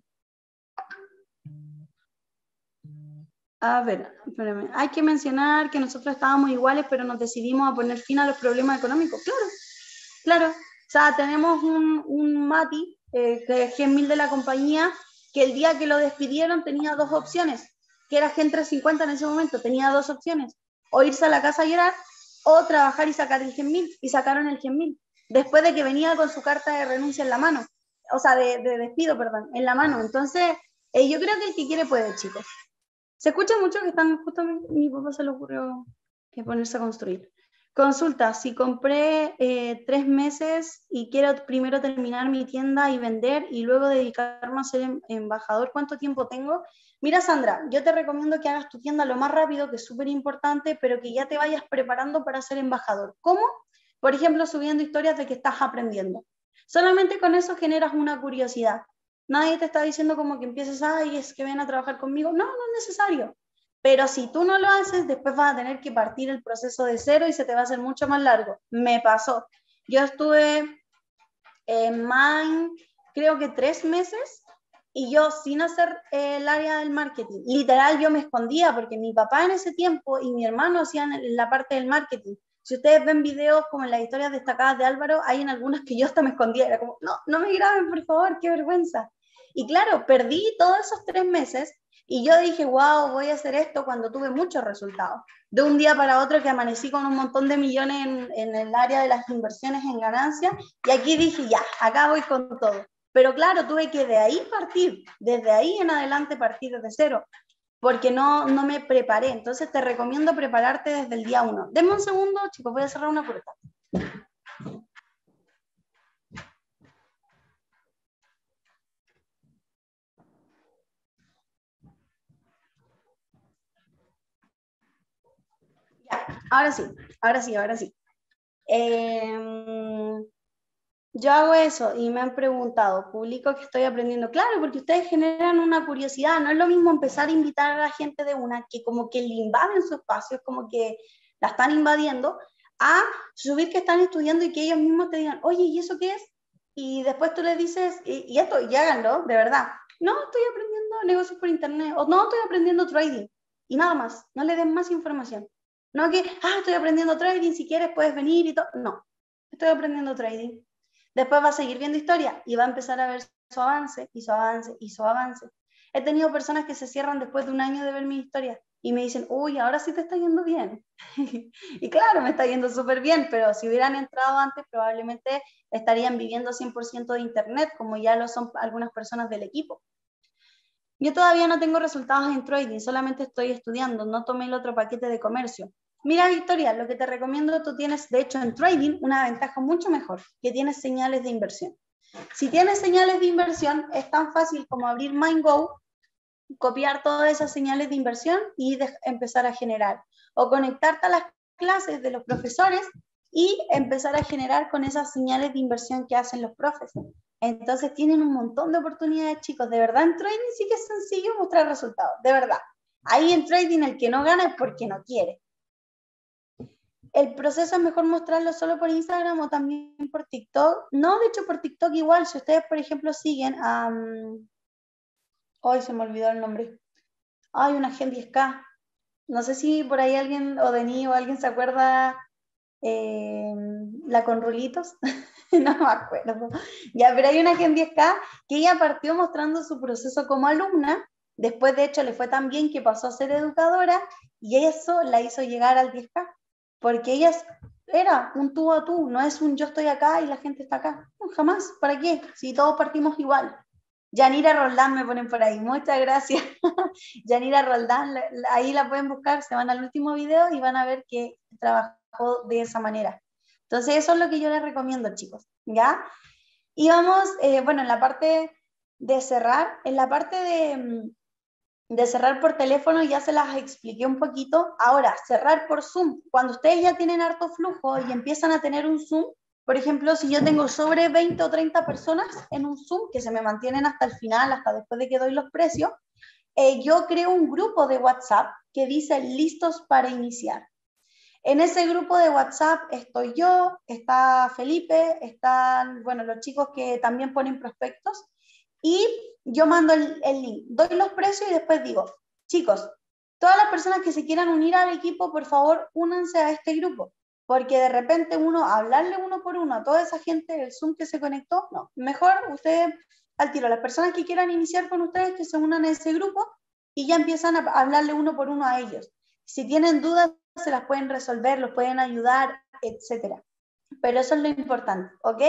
a ver, espérame. Hay que mencionar que nosotros estábamos iguales, pero nos decidimos a poner fin a los problemas económicos. Claro, claro. O sea, tenemos un, un Mati, eh, que es Gen mil de la compañía, que el día que lo despidieron tenía dos opciones, que era Gen trescientos cincuenta en ese momento, tenía dos opciones, o irse a la casa a llorar, o trabajar y sacar el Gen mil, y sacaron el Gen mil, después de que venía con su carta de renuncia en la mano, o sea, de, de despido, perdón, en la mano. Entonces, eh, yo creo que el que quiere puede, chicos. Se escucha mucho que están, justo mi, mi papá se le ocurrió que ponerse a construir. Consulta, si compré eh, tres meses y quiero primero terminar mi tienda y vender y luego dedicarme a ser em, embajador, ¿cuánto tiempo tengo? Mira, Sandra, yo te recomiendo que hagas tu tienda lo más rápido, que es súper importante, pero que ya te vayas preparando para ser embajador. ¿Cómo? Por ejemplo, subiendo historias de que estás aprendiendo. Solamente con eso generas una curiosidad. Nadie te está diciendo como que empieces, ay, es que ven a trabajar conmigo. No, no es necesario. Pero si tú no lo haces, después vas a tener que partir el proceso de cero y se te va a hacer mucho más largo. Me pasó. Yo estuve en Mind, creo que tres meses, y yo sin hacer eh, el área del marketing. Literal, yo me escondía porque mi papá en ese tiempo y mi hermano hacían la parte del marketing. Si ustedes ven videos como en las historias destacadas de Álvaro, hay en algunas que yo hasta me escondía. Era como, no, no me graben, por favor, qué vergüenza. Y claro, perdí todos esos tres meses y yo dije, wow, voy a hacer esto cuando tuve muchos resultados. De un día para otro que amanecí con un montón de millones en, en el área de las inversiones en ganancias, y aquí dije, ya, acá voy con todo. Pero claro, tuve que de ahí partir, desde ahí en adelante partir desde cero, porque no, no me preparé. Entonces te recomiendo prepararte desde el día uno. Denme un segundo, chicos, voy a cerrar una puerta. Ya, ahora sí, ahora sí, ahora sí. Eh, yo hago eso y me han preguntado, publico que estoy aprendiendo. Claro, porque ustedes generan una curiosidad. No es lo mismo empezar a invitar a la gente de una que como que le invaden su espacio, es como que la están invadiendo, a subir que están estudiando y que ellos mismos te digan, oye, ¿y eso qué es? Y después tú les dices, y, y esto, y háganlo, de verdad. No, estoy aprendiendo negocios por internet, o no, estoy aprendiendo trading. Y nada más, no le den más información. No que, ah, estoy aprendiendo trading, si quieres puedes venir y todo. No, estoy aprendiendo trading. Después va a seguir viendo historia y va a empezar a ver su avance y su avance y su avance. He tenido personas que se cierran después de un año de ver mi historia y me dicen, uy, ahora sí te está yendo bien. Y claro, me está yendo súper bien, pero si hubieran entrado antes probablemente estarían viviendo cien por ciento de internet, como ya lo son algunas personas del equipo. Yo todavía no tengo resultados en trading, solamente estoy estudiando, no tomé el otro paquete de comercio. Mira, Victoria, lo que te recomiendo, tú tienes, de hecho, en trading una ventaja mucho mejor, que tienes señales de inversión. Si tienes señales de inversión, es tan fácil como abrir MindGo copiar todas esas señales de inversión y de, empezar a generar. O conectarte a las clases de los profesores y empezar a generar con esas señales de inversión que hacen los profes. Entonces tienen un montón de oportunidades, chicos. De verdad, en trading sí que es sencillo mostrar resultados, de verdad. Ahí en trading el que no gana es porque no quiere. ¿El proceso es mejor mostrarlo solo por Instagram o también por TikTok? No, de hecho por TikTok igual. Si ustedes, por ejemplo, siguen a... Um, hoy se me olvidó el nombre. Hay una Gen diez K. No sé si por ahí alguien, o Denis o alguien se acuerda, eh, la con rulitos. No me acuerdo. Ya, pero hay una Gen diez K que ella partió mostrando su proceso como alumna. Después, de hecho, le fue tan bien que pasó a ser educadora y eso la hizo llegar al diez K. Porque ella era un tú a tú, no es un yo estoy acá y la gente está acá. No, jamás. ¿Para qué? Si todos partimos igual. Yanira Roldán me ponen por ahí, muchas gracias. Yanira Roldán, ahí la pueden buscar, se van al último video y van a ver que trabajó de esa manera. Entonces eso es lo que yo les recomiendo, chicos, ¿ya? Y vamos, eh, bueno, en la parte de cerrar, en la parte de, de cerrar por teléfono ya se las expliqué un poquito. Ahora, cerrar por Zoom, cuando ustedes ya tienen harto flujo y empiezan a tener un Zoom, por ejemplo, si yo tengo sobre veinte o treinta personas en un Zoom que se me mantienen hasta el final, hasta después de que doy los precios, eh, yo creo un grupo de WhatsApp que dice listos para iniciar. En ese grupo de WhatsApp estoy yo, está Felipe, están, bueno, los chicos que también ponen prospectos, y yo mando el, el link, doy los precios y después digo, chicos, todas las personas que se quieran unir al equipo, por favor, únanse a este grupo, porque de repente uno, hablarle uno por uno a toda esa gente del Zoom que se conectó, no, mejor ustedes al tiro, las personas que quieran iniciar con ustedes, que se unan a ese grupo y ya empiezan a hablarle uno por uno a ellos. Si tienen dudas, se las pueden resolver, los pueden ayudar, etcétera. Pero eso es lo importante, ¿ok?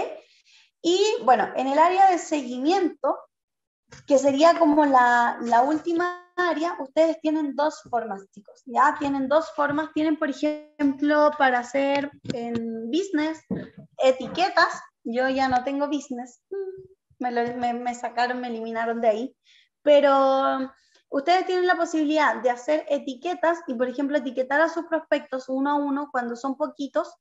Y bueno, en el área de seguimiento, que sería como la, la última área, ustedes tienen dos formas, chicos, ¿ya? Tienen dos formas, tienen, por ejemplo, para hacer en business, etiquetas. Yo ya no tengo business, me, lo, me, me sacaron, me eliminaron de ahí, pero ustedes tienen la posibilidad de hacer etiquetas y, por ejemplo, etiquetar a sus prospectos uno a uno cuando son poquitos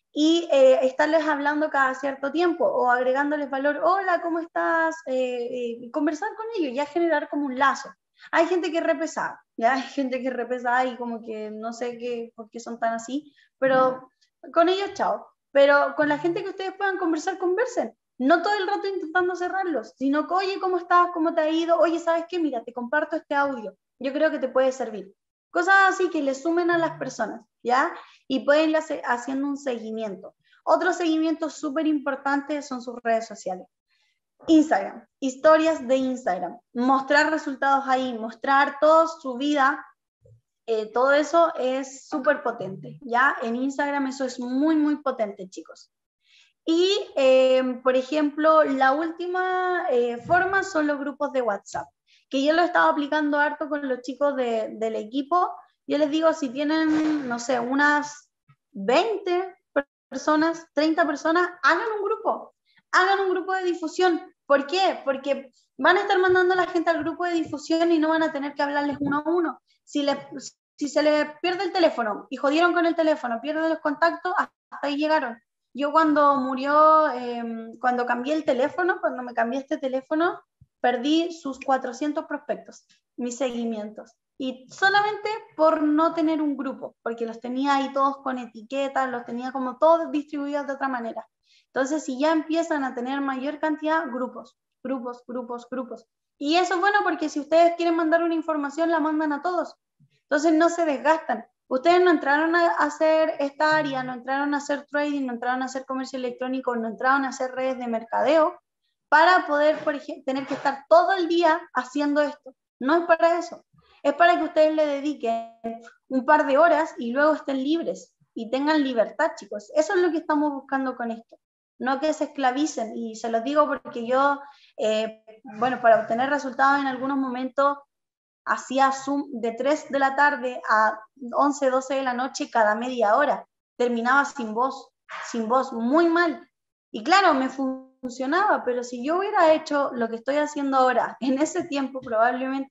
y eh, estarles hablando cada cierto tiempo o agregándoles valor, hola, ¿cómo estás? Eh, eh, conversar con ellos, ya generar como un lazo. Hay gente que es re pesada, ¿ya? Hay gente que es re pesada y como que no sé qué, por qué son tan así, pero con ellos, chao. Pero con la gente que ustedes puedan conversar, conversen. No todo el rato intentando cerrarlos, sino que, oye, ¿cómo estás? ¿Cómo te ha ido? Oye, ¿sabes qué? Mira, te comparto este audio. Yo creo que te puede servir. Cosas así que le sumen a las personas, ¿ya? Y pueden ir haciendo un seguimiento. Otro seguimiento súper importante son sus redes sociales. Instagram, historias de Instagram, mostrar resultados ahí, mostrar toda su vida, eh, todo eso es súper potente, ¿ya? En Instagram eso es muy, muy potente, chicos. Y, eh, por ejemplo, la última eh, forma son los grupos de WhatsApp, que yo lo he estado aplicando harto con los chicos de, del equipo. Yo les digo, si tienen, no sé, unas veinte personas, treinta personas, hagan un grupo, hagan un grupo de difusión. ¿Por qué? Porque van a estar mandando a la gente al grupo de difusión y no van a tener que hablarles uno a uno. Si, les, si se les pierde el teléfono y jodieron con el teléfono, pierden los contactos, hasta ahí llegaron. Yo cuando murió, eh, cuando cambié el teléfono, cuando me cambié este teléfono, perdí sus cuatrocientos prospectos, mis seguimientos. Y solamente por no tener un grupo, porque los tenía ahí todos con etiquetas, los tenía como todos distribuidos de otra manera. Entonces, si ya empiezan a tener mayor cantidad, grupos, grupos, grupos, grupos. Y eso es bueno porque si ustedes quieren mandar una información, la mandan a todos. Entonces no se desgastan. Ustedes no entraron a hacer esta área, no entraron a hacer trading, no entraron a hacer comercio electrónico, no entraron a hacer redes de mercadeo para poder, por ejemplo, tener que estar todo el día haciendo esto. No es para eso. Es para que ustedes le dediquen un par de horas y luego estén libres y tengan libertad, chicos. Eso es lo que estamos buscando con esto. No que se esclavicen. Y se los digo porque yo, eh, bueno, para obtener resultados en algunos momentos hacía Zoom de tres de la tarde a once, doce de la noche cada media hora. Terminaba sin voz, sin voz, muy mal. Y claro, me funcionaba, pero si yo hubiera hecho lo que estoy haciendo ahora, en ese tiempo probablemente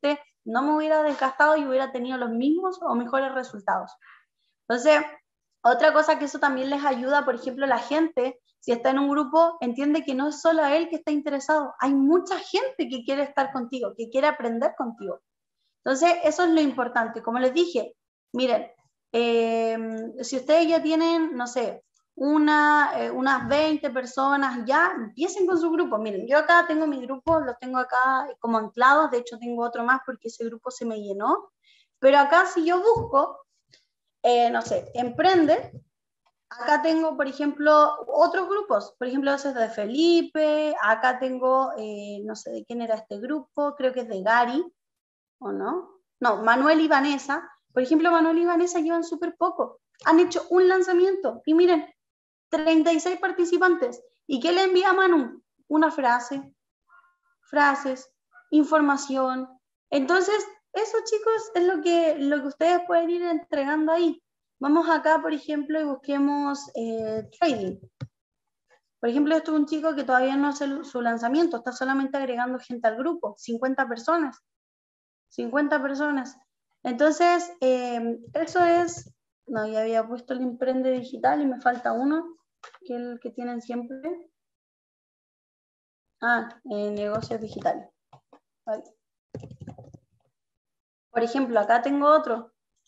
no me hubiera desgastado y hubiera tenido los mismos o mejores resultados. Entonces, otra cosa que eso también les ayuda, por ejemplo, la gente, si está en un grupo, entiende que no es solo a él que está interesado, hay mucha gente que quiere estar contigo, que quiere aprender contigo. Entonces, eso es lo importante. Como les dije, miren, eh, si ustedes ya tienen, no sé, una, eh, unas veinte personas, ya empiecen con su grupo. Miren, yo acá tengo mi grupo, los tengo acá como anclados, de hecho tengo otro más porque ese grupo se me llenó, pero acá si yo busco, eh, no sé, emprende, acá tengo, por ejemplo, otros grupos, por ejemplo, ese es de Felipe, acá tengo, eh, no sé de quién era este grupo, creo que es de Gary, ¿o no? No, Manuel y Vanessa, por ejemplo, Manuel y Vanessa llevan súper poco, han hecho un lanzamiento y miren, treinta y seis participantes. ¿Y qué le envía a Manu? Una frase, frases, información. Entonces, eso chicos es lo que, lo que ustedes pueden ir entregando ahí. Vamos acá, por ejemplo, y busquemos eh, trading. Por ejemplo, esto es un chico que todavía no hace su lanzamiento, está solamente agregando gente al grupo, cincuenta personas. cincuenta personas. Entonces, eh, eso es, no, ya había puesto el Emprende Digital y me falta uno, que es el que tienen siempre. Ah, eh, negocios digitales. Vale. Por ejemplo, acá tengo otro.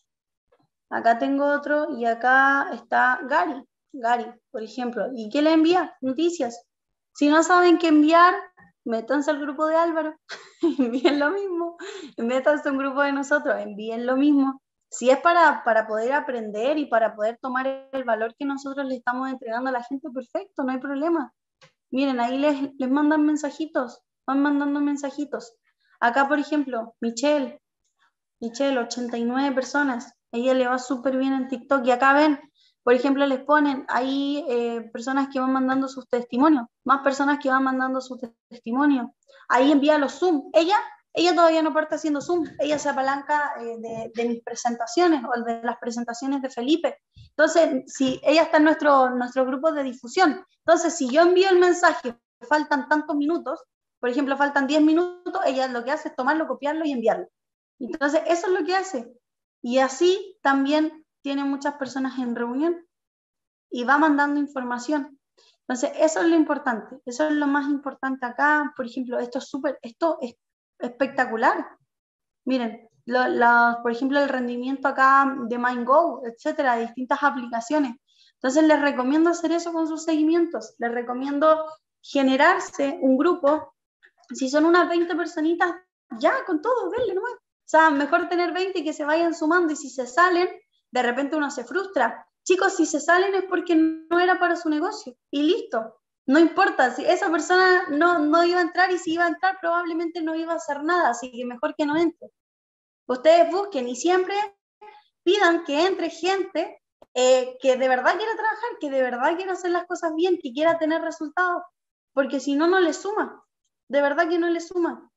Acá tengo otro y acá está Gary. Gary, por ejemplo. ¿Y qué le envía? Noticias. Si no saben qué enviar, métanse al grupo de Álvaro. Envíen lo mismo. Métanse a un grupo de nosotros. Envíen lo mismo. Si es para, para poder aprender y para poder tomar el valor que nosotros le estamos entregando a la gente, perfecto, no hay problema. Miren, ahí les, les mandan mensajitos, van mandando mensajitos. Acá, por ejemplo, Michelle, Michelle, ochenta y nueve personas, a ella le va súper bien en TikTok y acá ven, por ejemplo, les ponen ahí eh, personas que van mandando sus testimonios, más personas que van mandando sus testimonios. Ahí envía los Zoom. Ella, ella todavía no parte haciendo Zoom, ella se apalanca eh, de, de mis presentaciones o de las presentaciones de Felipe. Entonces, si ella está en nuestro, nuestro grupo de difusión, entonces si yo envío el mensaje, faltan tantos minutos, por ejemplo, faltan diez minutos, ella lo que hace es tomarlo, copiarlo y enviarlo. Entonces, eso es lo que hace. Y así también tiene muchas personas en reunión y va mandando información. Entonces, eso es lo importante. Eso es lo más importante acá. Por ejemplo, esto es súper, esto es espectacular. Miren, lo, lo, por ejemplo, el rendimiento acá de MindGo, etcétera, de distintas aplicaciones. Entonces, les recomiendo hacer eso con sus seguimientos. Les recomiendo generarse un grupo. Si son unas veinte personitas, ya, con todo, denle nomás. O sea, mejor tener veinte y que se vayan sumando, y si se salen, de repente uno se frustra. Chicos, si se salen es porque no era para su negocio, y listo. No importa, si esa persona no, no iba a entrar, y si iba a entrar probablemente no iba a hacer nada, así que mejor que no entre. Ustedes busquen y siempre pidan que entre gente eh, que de verdad quiera trabajar, que de verdad quiera hacer las cosas bien, que quiera tener resultados, porque si no, no les suma. De verdad que no les suma.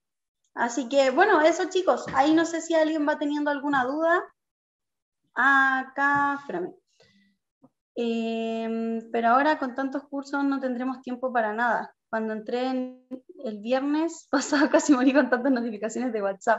Así que, bueno, eso chicos, ahí no sé si alguien va teniendo alguna duda. Acá, espérame. Eh, pero ahora con tantos cursos no tendremos tiempo para nada. Cuando entré en el viernes pasado casi morí con tantas notificaciones de WhatsApp.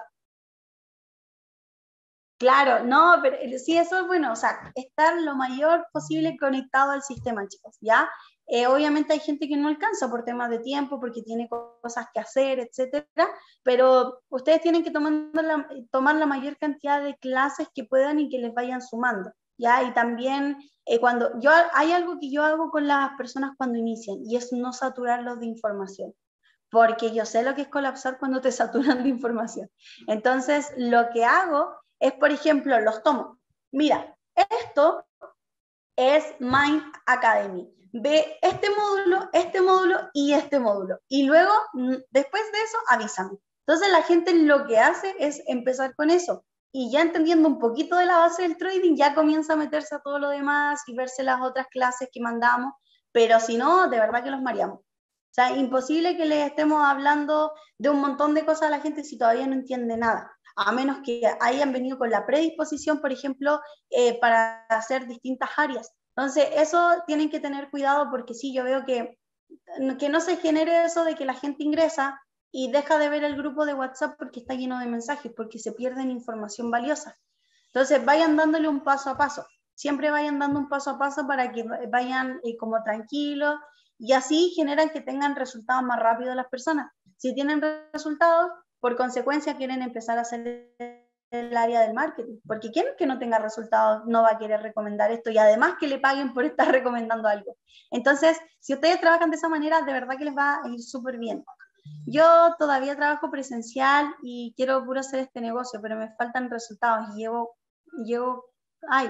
Claro, no, pero sí, eso es bueno, o sea, estar lo mayor posible conectado al sistema, chicos, ¿ya? Eh, obviamente hay gente que no alcanza por temas de tiempo, porque tiene cosas que hacer, etcétera, pero ustedes tienen que tomar la, tomar la mayor cantidad de clases que puedan y que les vayan sumando, ¿ya? Y también eh, cuando, yo, hay algo que yo hago con las personas cuando inician, y es no saturarlos de información, porque yo sé lo que es colapsar cuando te saturan de información. Entonces, lo que hago es, por ejemplo, los tomo. Mira, esto es Mind Academy. Ve este módulo, este módulo y este módulo. Y luego, después de eso, avísame. Entonces, la gente lo que hace es empezar con eso. Y ya entendiendo un poquito de la base del trading, ya comienza a meterse a todo lo demás y verse las otras clases que mandamos. Pero si no, de verdad que los mareamos. O sea, imposible que les estemos hablando de un montón de cosas a la gente si todavía no entiende nada, a menos que hayan venido con la predisposición, por ejemplo, eh, para hacer distintas áreas. Entonces, eso tienen que tener cuidado, porque sí, yo veo que, que no se genere eso de que la gente ingresa, y deja de ver el grupo de WhatsApp porque está lleno de mensajes, porque se pierden información valiosa. Entonces vayan dándole un paso a paso, siempre vayan dando un paso a paso para que vayan eh, como tranquilos y así generan que tengan resultados más rápido las personas. Si tienen resultados, por consecuencia quieren empezar a hacer el área del marketing, porque quien que no tenga resultados no va a querer recomendar esto y además que le paguen por estar recomendando algo. Entonces, si ustedes trabajan de esa manera, de verdad que les va a ir súper bien. Yo todavía trabajo presencial y quiero puro hacer este negocio, pero me faltan resultados y llevo, llevo, ay,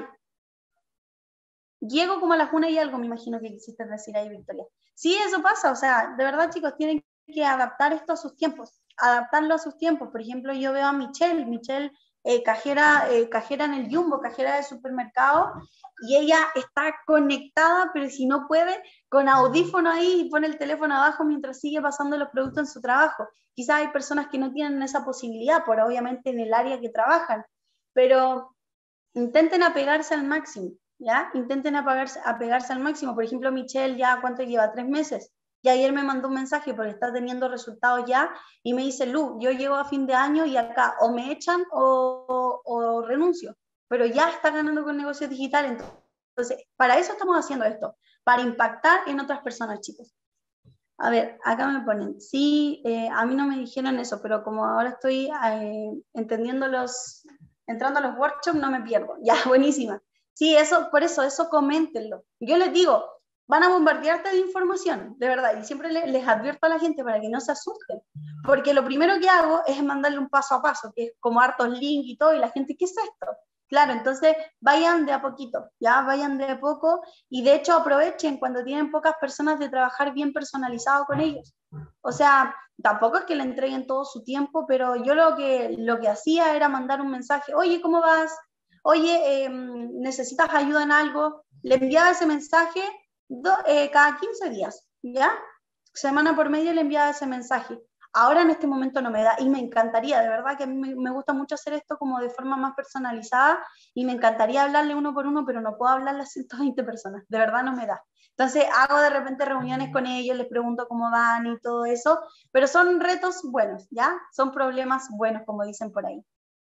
llego como a las una y algo, me imagino que quisiste decir ahí, Victoria. Sí, eso pasa, o sea, de verdad, chicos, tienen que adaptar esto a sus tiempos, adaptarlo a sus tiempos. Por ejemplo, yo veo a Michelle, Michelle, eh, cajera, eh, cajera en el Jumbo, cajera de supermercado, y ella está conectada, pero si no puede, con audífono ahí y pone el teléfono abajo mientras sigue pasando los productos en su trabajo. Quizás hay personas que no tienen esa posibilidad, por obviamente en el área que trabajan, pero intenten apegarse al máximo. ¿Ya? Intenten apegarse, apegarse al máximo. Por ejemplo, Michelle ya, ¿cuánto lleva? Tres meses. Y ayer me mandó un mensaje porque está teniendo resultados ya y me dice, Lu, yo llego a fin de año y acá o me echan o, o, o renuncio. Pero ya está ganando con negocios digitales. Entonces, para eso estamos haciendo esto, para impactar en otras personas, chicos. A ver, acá me ponen, sí, eh, a mí no me dijeron eso, pero como ahora estoy eh, entendiendo los, entrando a los workshops, no me pierdo. Ya, buenísima. Sí, eso, por eso, eso coméntenlo. Yo les digo, van a bombardearte de información, de verdad, y siempre les, les advierto a la gente para que no se asusten, porque lo primero que hago es mandarle un paso a paso, que es como hartos links y todo, y la gente, ¿qué es esto? Claro, entonces vayan de a poquito, ya vayan de a poco, y de hecho aprovechen cuando tienen pocas personas de trabajar bien personalizado con ellos. O sea, tampoco es que le entreguen todo su tiempo, pero yo lo que, lo que hacía era mandar un mensaje, oye, ¿cómo vas? Oye, eh, ¿necesitas ayuda en algo? Le enviaba ese mensaje do, eh, cada quince días, ¿ya? Semana por medio le enviaba ese mensaje. Ahora en este momento no me da y me encantaría, de verdad que a mí me, me gusta mucho hacer esto como de forma más personalizada y me encantaría hablarle uno por uno, pero no puedo hablarle a ciento veinte personas, de verdad no me da. Entonces hago de repente reuniones con ellos, les pregunto cómo van y todo eso, pero son retos buenos, ¿ya? Son problemas buenos, como dicen por ahí.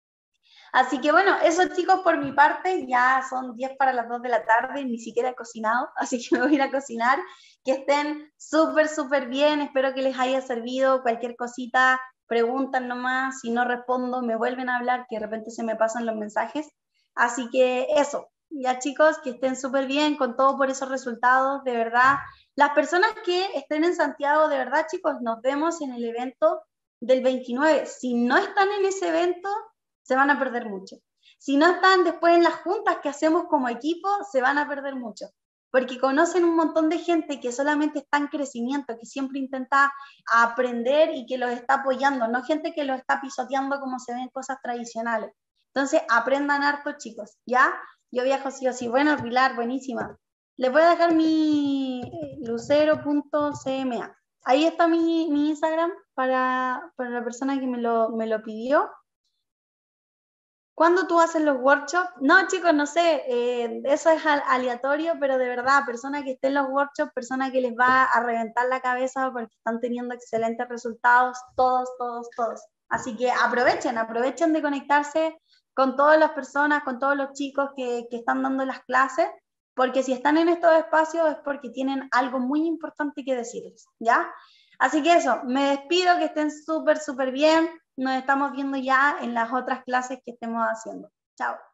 Así que bueno, eso chicos por mi parte, ya son diez para las dos de la tarde, ni siquiera he cocinado, así que me voy a ir a cocinar. Que estén súper, súper bien, espero que les haya servido. Cualquier cosita, preguntan nomás, si no respondo me vuelven a hablar, que de repente se me pasan los mensajes. Así que eso, ya chicos, que estén súper bien con todo por esos resultados, de verdad. Las personas que estén en Santiago, de verdad chicos, nos vemos en el evento del veintinueve. Si no están en ese evento, se van a perder mucho. Si no están después en las juntas que hacemos como equipo, se van a perder mucho, porque conocen un montón de gente que solamente está en crecimiento, que siempre intenta aprender y que los está apoyando, no gente que los está pisoteando como se ven cosas tradicionales. Entonces, aprendan harto, chicos, ¿ya? Yo viajo sí o sí. Bueno, Pilar, buenísima. Les voy a dejar mi lucero punto c m a. Ahí está mi, mi Instagram para, para la persona que me lo, me lo pidió. ¿Cuándo tú haces los workshops? No, chicos, no sé, eh, eso es aleatorio, pero de verdad, persona que esté en los workshops, persona que les va a reventar la cabeza porque están teniendo excelentes resultados, todos, todos, todos. Así que aprovechen, aprovechen de conectarse con todas las personas, con todos los chicos que, que están dando las clases, porque si están en estos espacios es porque tienen algo muy importante que decirles, ¿ya? Así que eso, me despido, que estén súper, súper bien. Nos estamos viendo ya en las otras clases que estemos haciendo. Chao.